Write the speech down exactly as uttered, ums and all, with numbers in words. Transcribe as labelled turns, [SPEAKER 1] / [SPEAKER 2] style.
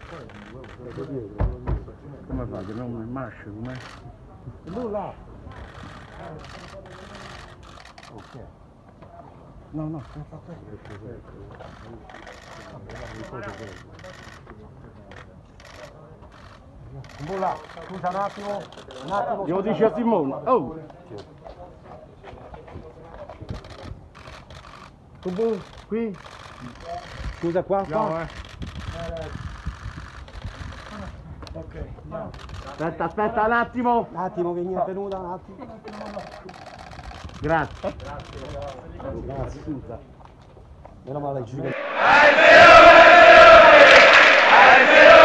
[SPEAKER 1] Come fa? Che non mi mascia, com'è?
[SPEAKER 2] Lui là. Ok.
[SPEAKER 1] No, no, come fa questo?
[SPEAKER 2] Un po' là, scusa un attimo, un attimo.
[SPEAKER 1] Glielo dici a Simone, oh!
[SPEAKER 2] Tu qui? Scusa qua, qua.
[SPEAKER 1] No, eh.
[SPEAKER 2] Ok, no.
[SPEAKER 1] Aspetta, aspetta un attimo!
[SPEAKER 2] Un attimo che mi è venuta, un attimo.
[SPEAKER 1] Grazie.
[SPEAKER 2] Grazie, scusa. Meno male, giuro.
[SPEAKER 3] I feel it! I feel